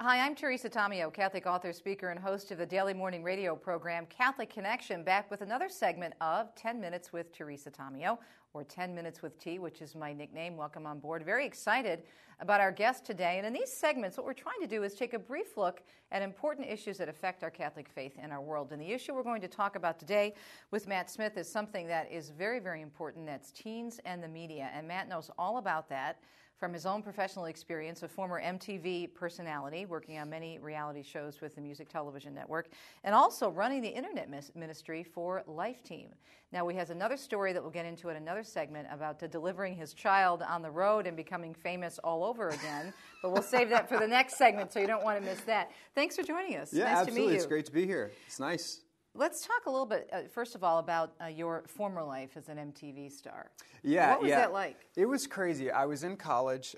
Hi, I'm Teresa Tomeo, Catholic author, speaker, and host of the daily morning radio program Catholic Connection, back with another segment of 10 Minutes with Teresa Tomeo, or 10 Minutes with T, which is my nickname. Welcome on board. Very excited about our guest today. And in these segments, what we're trying to do is take a brief look at important issues that affect our Catholic faith and our world. And the issue we're going to talk about today with Matt Smith is something that is very, very important. That's teens and the media. And Matt knows all about that from his own professional experience, a former MTV personality, working on many reality shows with the Music Television Network, and also running the internet ministry for Life Team. Now, he has another story that we'll get into in another segment about delivering his child on the road and becoming famous all over again, but we'll save that for the next segment, so you don't want to miss that. Thanks for joining us. Yeah, nice absolutely. To meet you. It's great to be here. It's nice. Let's talk a little bit, first of all, about your former life as an MTV star. Yeah, what was that like? It was crazy. I was in college.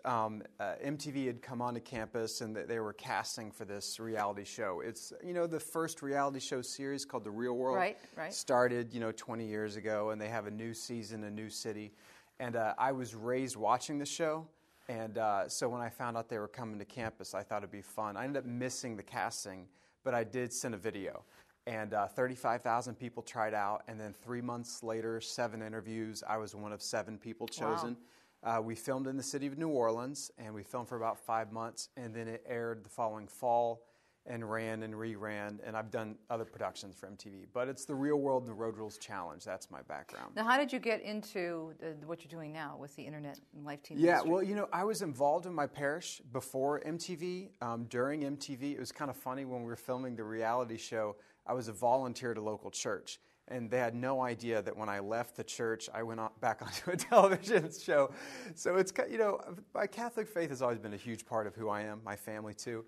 MTV had come onto campus, and they were casting for this reality show. It's the first reality show series called The Real World. Right. Started 20 years ago, and they have a new season, a new city. And I was raised watching the show. And so when I found out they were coming to campus, I thought it'd be fun. I ended up missing the casting, but I did send a video. And 35,000 people tried out, and then 3 months later, 7 interviews. I was one of 7 people chosen. Wow. We filmed in the city of New Orleans, and we filmed for about 5 months, and then it aired the following fall and ran and reran, and I've done other productions for MTV. But it's the Real World and the Road Rules Challenge. That's my background. Now, how did you get into what you're doing now with the internet and Life Team Yeah, ministry? well, I was involved in my parish before MTV. During MTV, it was kind of funny when we were filming the reality show. I was a volunteer at a local church, and they had no idea that when I left the church, I went back onto a television show. So it's, my Catholic faith has always been a huge part of who I am, my family too.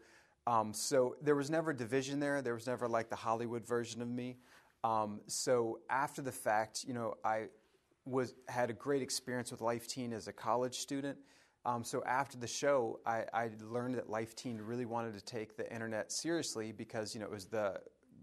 So there was never division there. There was never like the Hollywood version of me. So after the fact, I had a great experience with Life Teen as a college student. So after the show, I learned that Life Teen really wanted to take the internet seriously because, it was the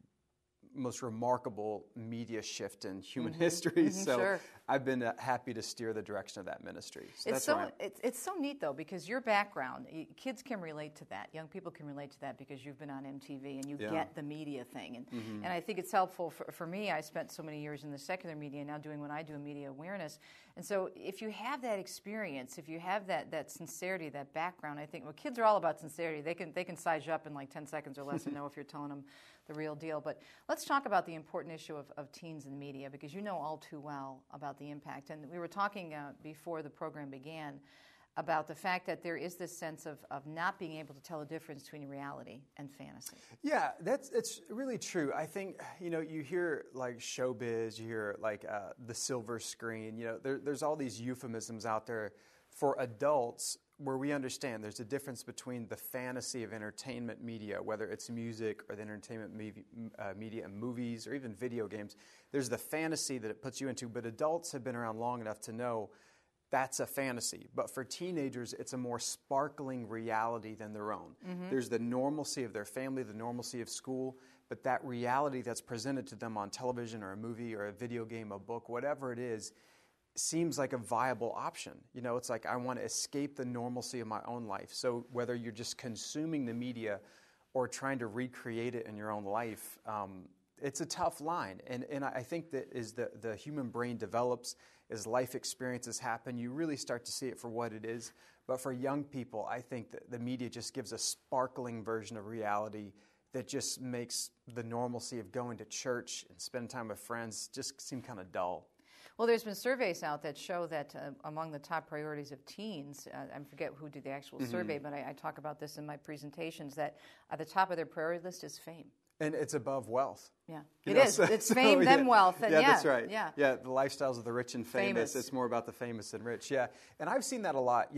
most remarkable media shift in human history. So sure. I've been happy to steer the direction of that ministry. So it's so neat, though, because your background, kids can relate to that. Young people can relate to that because you've been on MTV and you get the media thing. And I think it's helpful for me. I spent so many years in the secular media, now doing what I do in media awareness. And so if you have that experience, if you have that sincerity, that background, I think, kids are all about sincerity. They can size you up in like 10 seconds or less and know if you're telling them the real deal. But let's talk about the important issue of teens in media, because you know all too well about the impact. And we were talking before the program began about the fact that there is this sense of not being able to tell the difference between reality and fantasy. Yeah, it's really true. I think, you hear like showbiz, you hear like the silver screen, there's all these euphemisms out there for adults where we understand there's a difference between the fantasy of entertainment media, whether it's music or the entertainment media and movies or even video games. There's the fantasy that it puts you into, but adults have been around long enough to know that's a fantasy. But for teenagers, it's a more sparkling reality than their own. There's the normalcy of their family, the normalcy of school, but that reality that's presented to them on television or a movie or a video game, a book, whatever it is, seems like a viable option. It's like I want to escape the normalcy of my own life. So whether you're just consuming the media or trying to recreate it in your own life, it's a tough line. And I think that as the human brain develops, as life experiences happen, you really start to see it for what it is. But for young people, I think that the media just gives a sparkling version of reality that just makes the normalcy of going to church and spending time with friends just seem kind of dull. Well, there's been surveys out that show that among the top priorities of teens, I forget who did the actual survey, but I talk about this in my presentations, that at the top of their priority list is fame. And it's above wealth. Yeah, it is. It's fame, then wealth. And that's right. Yeah, the lifestyles of the rich and famous. It's more about the famous and rich. Yeah, and I've seen that a lot.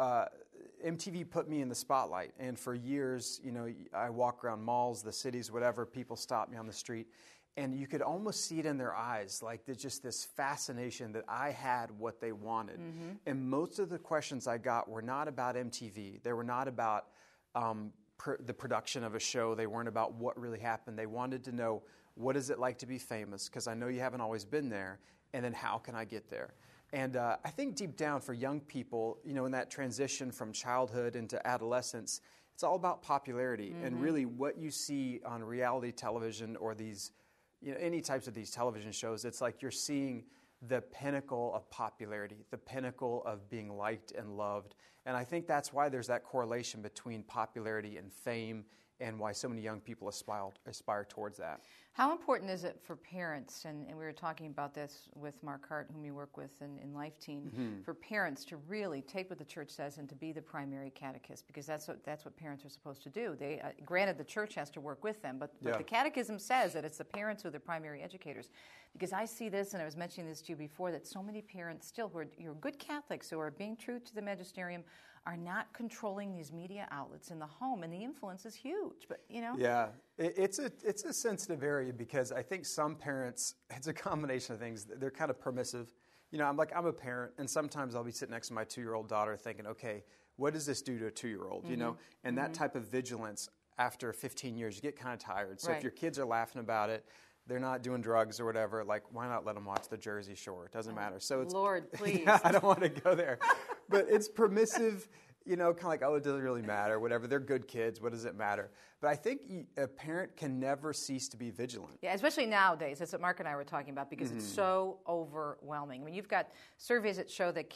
MTV put me in the spotlight, and for years, I walk around malls, the cities, whatever, people stop me on the street, and you could almost see it in their eyes, like there's just this fascination that I had what they wanted. And most of the questions I got were not about MTV. They were not about the production of a show. They weren't about what really happened. They wanted to know, what is it like to be famous? Because I know you haven't always been there. And then how can I get there? And I think deep down for young people, in that transition from childhood into adolescence, it's all about popularity. And really what you see on reality television or these, any types of these television shows, it's like you're seeing the pinnacle of popularity, the pinnacle of being liked and loved. And I think that's why there's that correlation between popularity and fame and why so many young people aspire towards that. How important is it for parents, and we were talking about this with Mark Hart, whom you work with in Life Teen, for parents to really take what the church says and to be the primary catechist, because that's what parents are supposed to do. They granted, the church has to work with them, but the catechism says that it's the parents who are the primary educators. Because I see this, and I was mentioning this to you before, that so many parents still who are good Catholics, who are being true to the magisterium, are not controlling these media outlets in the home, and the influence is huge. But yeah, it's a sensitive area, because I think some parents, it's a combination of things. They're kind of permissive. I'm a parent, and sometimes I'll be sitting next to my 2-year-old daughter thinking, okay, what does this do to a 2-year-old? And that type of vigilance after 15 years, you get kind of tired. So if your kids are laughing about it, they're not doing drugs or whatever, like, why not let them watch the Jersey Shore? It doesn't matter. So it's, Lord, please. Yeah, I don't want to go there. But it's permissive, kind of like, oh, it doesn't really matter, whatever. They're good kids. What does it matter? But I think a parent can never cease to be vigilant. Yeah, especially nowadays. That's what Mark and I were talking about, because it's so overwhelming. I mean, you've got surveys that show that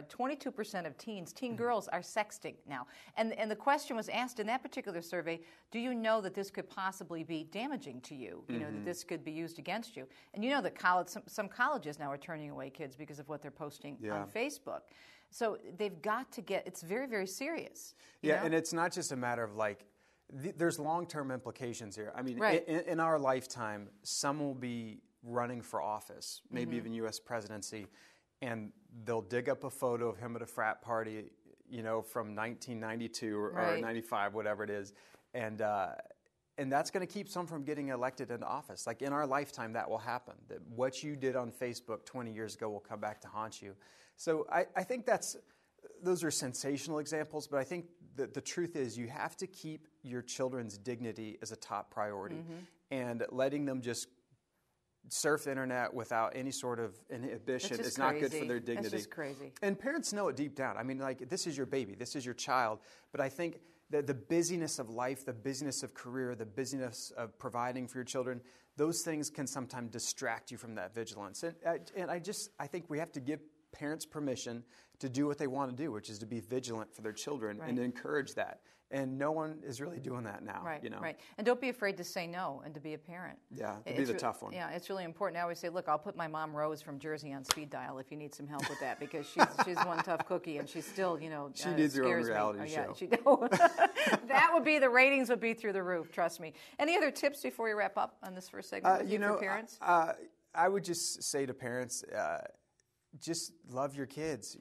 22% of teen girls are sexting now. And the question was asked in that particular survey, do you know that this could possibly be damaging to you? That this could be used against you? And you know that some colleges now are turning away kids because of what they're posting on Facebook. So they've got to it's very, very serious. Yeah, and it's not just a matter of there's long-term implications here. I mean, right. in our lifetime, some will be running for office, maybe even U.S. presidency, and they'll dig up a photo of him at a frat party, from 1992 or 95, whatever it is, and that's going to keep some from getting elected into office. Like, in our lifetime, that will happen. That what you did on Facebook 20 years ago will come back to haunt you. So I think those are sensational examples, but I think the truth is you have to keep your children's dignity as a top priority, and letting them just surf the internet without any sort of inhibition is not good for their dignity. That's just crazy. And parents know it deep down. I mean, this is your baby, this is your child, but I think that the busyness of life, the busyness of career, the busyness of providing for your children, those things can sometimes distract you from that vigilance. And I think we have to give parents permission to do what they want to do, which is to be vigilant for their children and to encourage that. And no one is really doing that now. Right. And don't be afraid to say no and to be a parent. Yeah, to be the tough one. Yeah, it's really important. I always say, look, I'll put my mom Rose from Jersey on speed dial if you need some help with that, because she's one tough cookie, and she's still, she needs her own reality show. The ratings would be through the roof, trust me. Any other tips before we wrap up on this first segment for parents? I would just say to parents, just love your kids,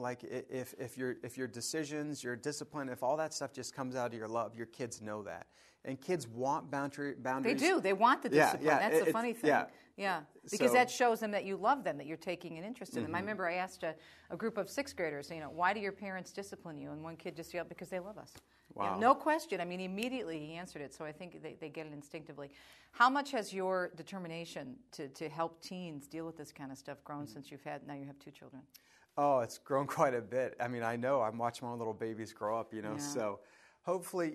if your decisions, your discipline, if all that stuff just comes out of your love, your kids know that. And kids want boundaries. They do. They want the discipline. That's the funny thing. Yeah. Because that shows them that you love them, that you're taking an interest in them. I remember I asked a group of 6th graders, why do your parents discipline you? And one kid just yelled, because they love us. Wow. No question. I mean, immediately he answered it. So I think they get it instinctively. How much has your determination to help teens deal with this kind of stuff grown since you have 2 children? Oh, it's grown quite a bit. I mean, I know I'm watching my own little babies grow up, so hopefully,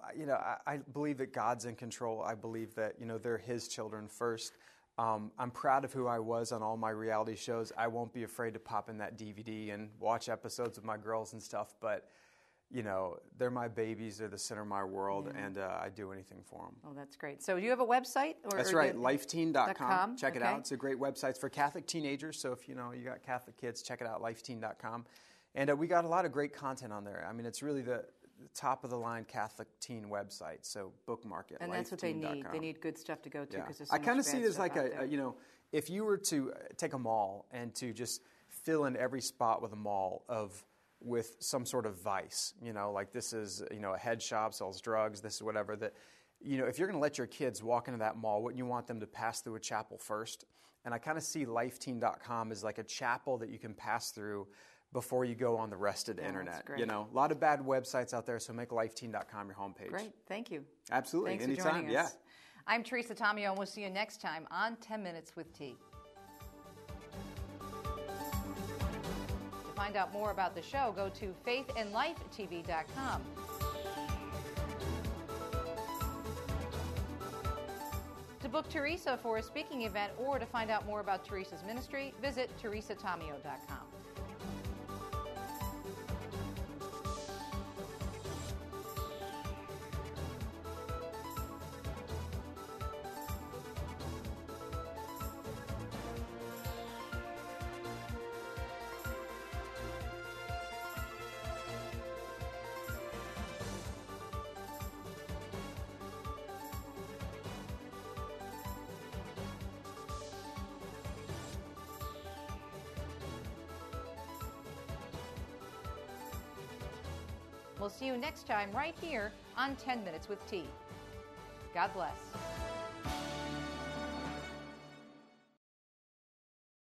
I believe that God's in control. I believe that, they're His children first. I'm proud of who I was on all my reality shows. I won't be afraid to pop in that DVD and watch episodes of my girls and stuff, but they're my babies. They're the center of my world, and I do anything for them. Oh, that's great. So you have a website? That's right, lifeteen.com. Check it out. It's a great website. It's for Catholic teenagers, so if you got Catholic kids, check it out, lifeteen.com. And we got a lot of great content on there. I mean, it's really the top-of-the-line Catholic teen website, so bookmark it, and that's what they need. They need good stuff to go to, because there's so I kind of much see bad it as stuff like out there. if you were to take a mall and to just fill in every spot with a mall with some sort of vice, like this is, a head shop sells drugs, this is whatever, that, if you're going to let your kids walk into that mall, wouldn't you want them to pass through a chapel first? And I kind of see lifeteen.com as like a chapel that you can pass through before you go on the rest of the internet. A lot of bad websites out there, so make lifeteen.com your homepage. Great, thank you. Absolutely, Thanks anytime. for joining us. Yeah. I'm Teresa Tomeo, and we'll see you next time on 10 Minutes with T. To find out more about the show, go to faithandlifetv.com. To book Teresa for a speaking event or to find out more about Teresa's ministry, visit teresatomio.com. We'll see you next time right here on 10 Minutes with T. God bless.